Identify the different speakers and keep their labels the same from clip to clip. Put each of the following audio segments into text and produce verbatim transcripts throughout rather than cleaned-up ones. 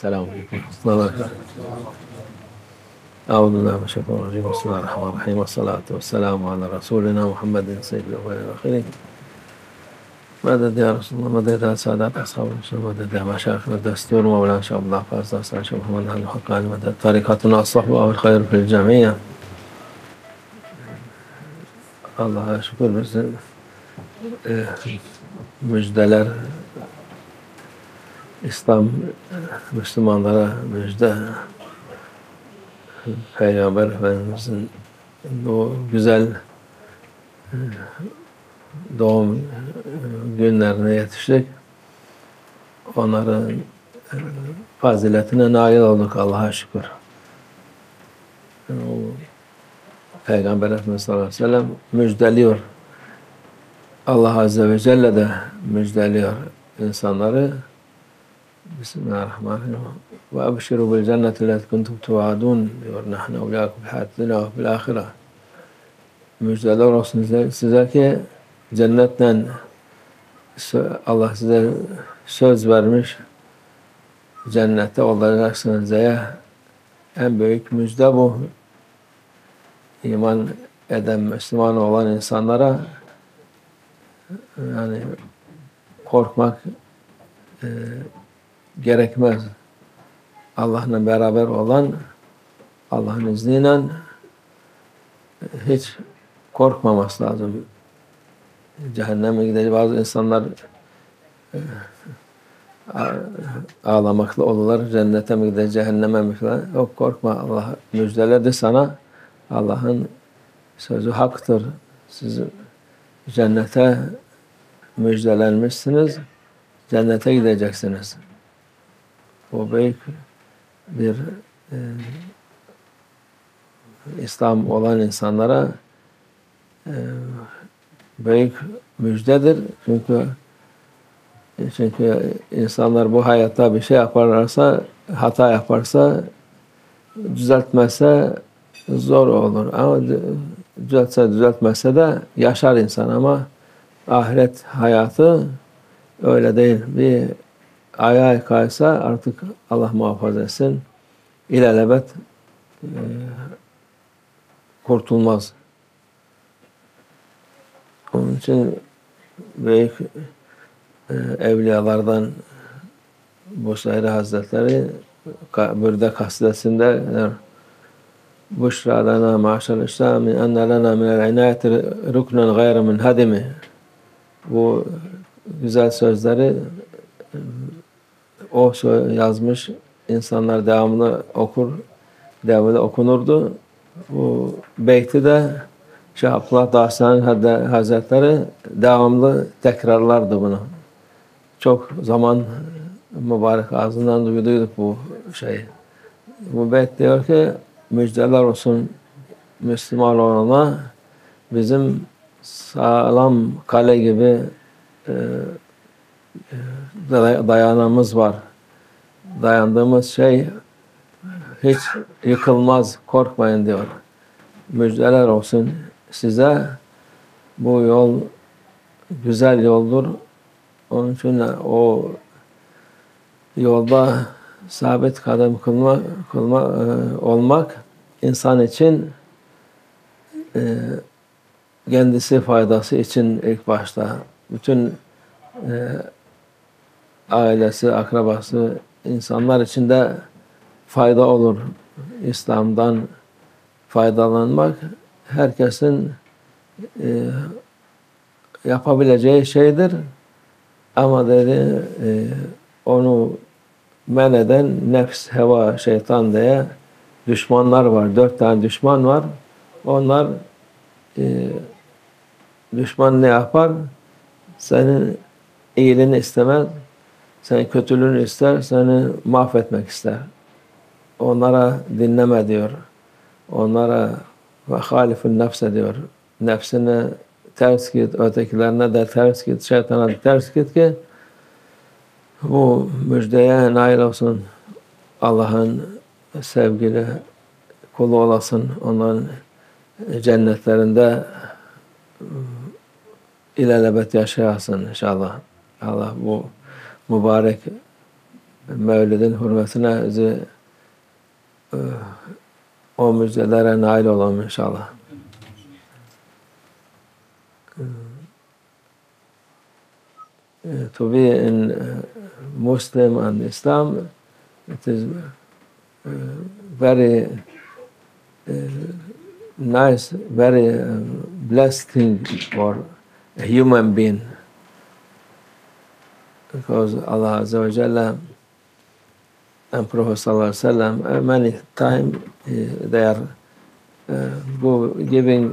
Speaker 1: Selamun Aleyküm. Euzu billahi mineşşeytanirracim. Bismillahirrahmanirrahim. Ve salatu ve selamu ala Resulina Muhammedin seyyidil evvelin ve ahirin. Medet ya Resulullah, medet ya Sadat Ashab-ı Resulullah, medet ya Meşayih ve Destur Mevlana Şahbullah Farzah Saçı Muhammed Ali Hakkani medet tarikatuna as-sahbu ve hayr fil cemiyye. Allah'a şükür bizim e, müjdeler İslam Müslümanlara müjde. Peygamber Efendimiz'in o güzel doğum günlerine yetiştik. Onların faziletine nail olduk Allah'a şükür. Yani o Peygamber Efendimiz sallallahu aleyhi ve sellem müjdeliyor. Allah Azze ve Celle de müjdeliyor insanları. Bismillahirrahmanirrahim. Ve abşiru bil cenneti leti kuntum tuadun diyor. Nahnu evliyakum fil hayati dunya ve fil ahire. Müjdeler olsun size, size ki cennetten Allah size söz vermiş. Cennette olacaksınız diye en büyük müjde bu. İman eden, Müslüman olan insanlara yani korkmak e, gerekmez. Allah'la beraber olan, Allah'ın izniyle hiç korkmaması lazım. Cehenneme gidecek bazı insanlar e, ağlamaklı olurlar. Cennete mi gidecek, cehenneme mi falan. Yok, korkma. Allah müjdeledi sana. Allah'ın sözü haktır. Siz cennete müjdelenmişsiniz. Cennete gideceksiniz. Bu büyük bir e, İslam olan insanlara e, büyük müjdedir. Çünkü çünkü insanlar bu hayatta bir şey yaparlarsa, hata yaparsa, düzeltmezse zor olur. Ama düzeltse düzeltmezse de yaşar insan, ama ahiret hayatı öyle değil. Bir ayağa kaysa artık Allah muhafaza etsin, ilelebet e, kurtulmaz. Onun için büyük e, evliyalardan Busayri Hazretleri burada kasidesinde Buşra lana ma'şer İslam enne lana minel inayeti ruknen gayre minhadimi. Bu güzel sözleri o yazmış. İnsanlar devamlı okur, devamlı okunurdu. Bu beyti de Şeyh Abdullah Dağıstani Hazretleri devamlı tekrarlardı bunu. Çok zaman mübarek ağzından duyduyduk bu şeyi. Bu beyt diyor ki, müjdeler olsun Müslüman olana, bizim sağlam kale gibi e, dayanağımız var. Dayandığımız şey hiç yıkılmaz, korkmayın diyor. Müjdeler olsun size, bu yol güzel yoldur. Onun için o yolda sabit kadem kılma, kılma e, olmak insan için e, kendisi faydası için ilk başta bütün e, ailesi, akrabası, insanlar için de fayda olur. İslam'dan faydalanmak herkesin e, yapabileceği şeydir. Ama dedi e, onu men eden nefs, heva, şeytan diye düşmanlar var. Dört tane düşman var. Onlar e, düşman ne yapar? Senin iyiliğini istemez. Senin kötülüğünü ister. Seni mahvetmek ister. Onlara dinleme diyor. Onlara ve halifun nefse diyor. Nefsine ters git, ötekilerine de ters git, şeytana da ters git ki bu müjdeye nail olsun. Allah'ın sevgili kulu olasın. Onların cennetlerinde ilelebet yaşayasın inşallah. Allah bu mübarek Mevlid'in hürmetine bizi e, o müjdelere nail olalım inşallah. Uh, to be in uh, Muslim and Islam, it is uh, very uh, nice, very uh, blessed thing for a human being, because Allah Azza wa Jalla and Prophet Sallallahu Alaihi Wasallam many times uh, they are uh, go, giving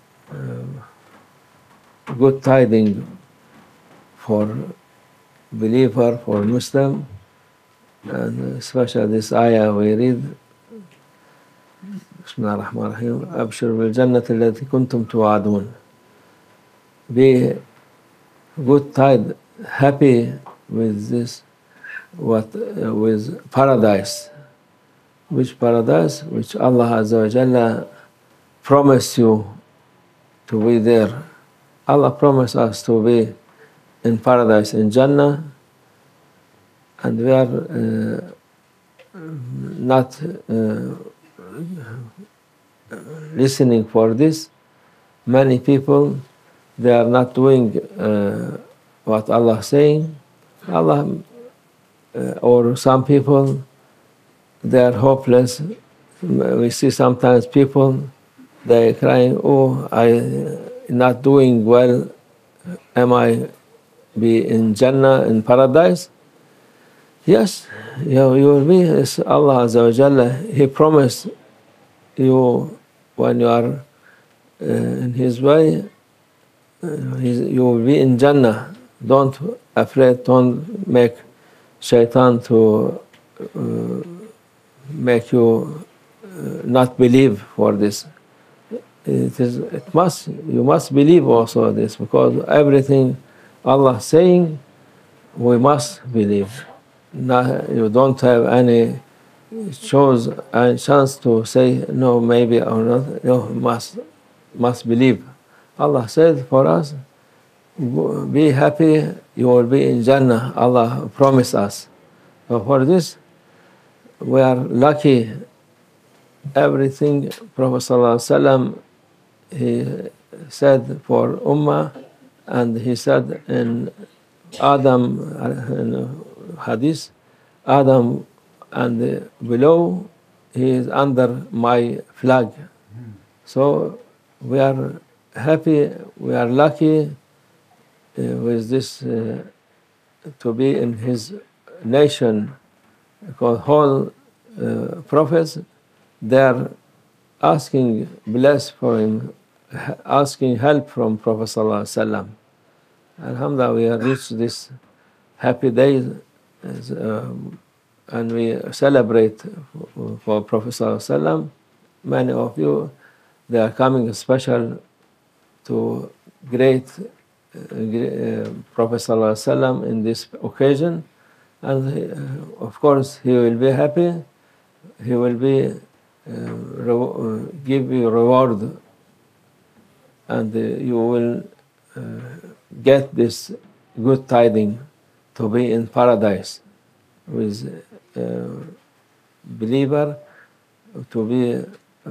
Speaker 1: uh, good tidings for believer, for Muslim, and especially this ayah we read, Bismillah ar-Rahman ar-Rahim, Abshir bil jannati allati kuntum tu'adun. Be good tide, happy with this, what uh, with paradise. Which paradise? Which Allah Azza wa Jalla promised you to be there. Allah promised us to be in paradise, in Jannah, and we are uh, not uh, listening for this. Many people, they are not doing uh, what Allah is saying. Allah, uh, or some people, they are hopeless. We see sometimes people, they are crying, oh, I not doing well, am I be in Jannah, in paradise? Yes, you, you will be. It's Allah Azza wa Jalla, He promised you when you are uh, in His way, uh, you will be in Jannah. Don't afraid, don't make shaitan to uh, make you uh, not believe for this. It is, it must, you must believe also this, because everything Allah saying, we must believe. Not, you don't have any choice and chance to say no, maybe or not. You must must believe. Allah said for us, be happy, you will be in Jannah. Allah promised us. So for this, we are lucky. Everything Prophet Sallallahu Alaihi Wasallam he said for Ummah, and he said in Adam, in Hadith, Adam and below, he is under my flag. So we are happy, we are lucky uh, with this uh, to be in his nation, because whole uh, prophets, they are asking bless for him, asking help from Prophet Sallallahu Alaihi Wasallam. Alhamdulillah, we have reached this happy day, um, and we celebrate for, for Prophet Sallallahu Alaihi Wasallam. Many of you, they are coming special to great uh, uh, Prophet Sallallahu Alaihi Wasallam in this occasion, and uh, of course he will be happy. He will be uh, re- uh, give you reward, and uh, you will uh, get this good tidings to be in paradise with uh, believer, to be uh,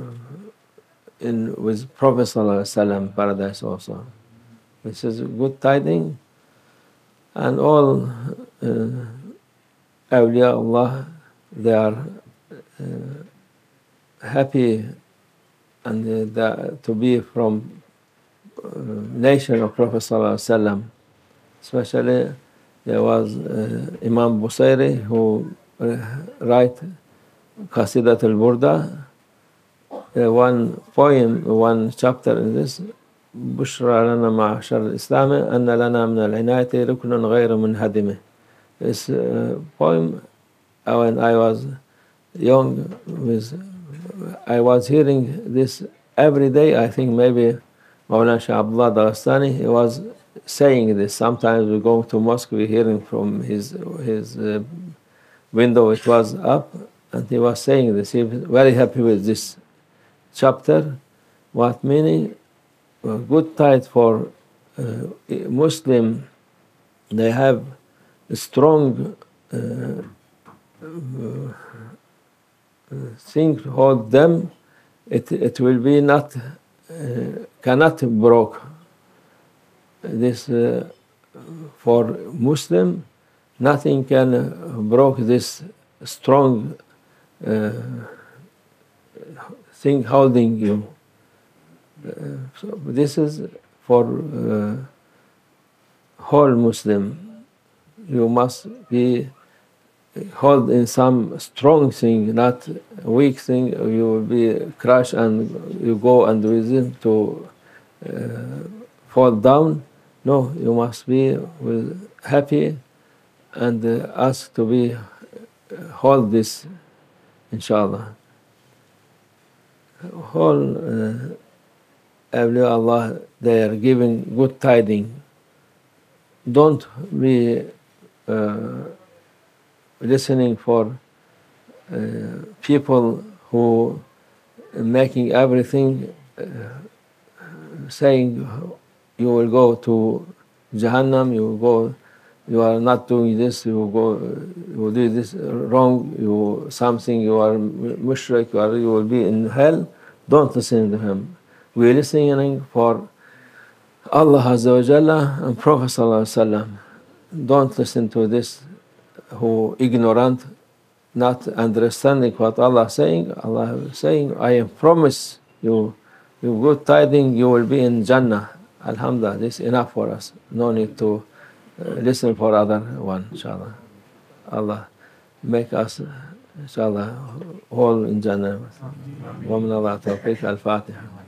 Speaker 1: in with Prophet Sallallahu Alaihi Wasallam paradise also. This is good tidings, and all uh, awliya Allah, they are uh, happy, and uh, to be from uh, nation of Prophet Sallallahu Alaihi Wasallam. Especially there was uh, Imam Busayri who uh, write Qasidat al-Burda, uh, one poem, one chapter in this, بشرى لنا معشر الإسلام أن لنا من العناية ركن غير منهدم. This uh, poem, uh, when I was young, with, I was hearing this every day. I think maybe Mawlana Shah Abdullah Dagestani, he was saying this. Sometimes we go to mosque, we hearing from his his uh, window, it was up, and he was saying this. He was very happy with this chapter. What meaning? Uh, good tide for uh, Muslim. They have a strong uh, thing hold them, it, it will be not, uh, cannot broke. This uh, for Muslim, nothing can uh, broke this strong uh, thing holding you. Uh, so this is for uh, whole Muslim. You must be hold in some strong thing, not weak thing. You will be crushed and you go and within to uh, fall down. No, you must be with happy and uh, ask to be uh, hold this, inshallah. Whole uh, awliya Allah, they are giving good tidings. Don't be uh, listening for uh, people who making everything uh, saying you will go to Jahannam, you will go, you are not doing this, you will go, you will do this wrong, you something, you are mushrik, you, are, you will be in hell. Don't listen to him. We are listening for Allah Azza wa Jalla and Prophet Sallallahu Alaihi Wasallam. Don't listen to this who ignorant, not understanding what Allah is saying. Allah is saying, I promise you, you good tidings, you will be in Jannah. Alhamdulillah, this is enough for us. No need to uh, listen for other one, inshallah. Allah make us, inshallah, all in Jannah. Wa min Allah tawfiq, al-Fatiha.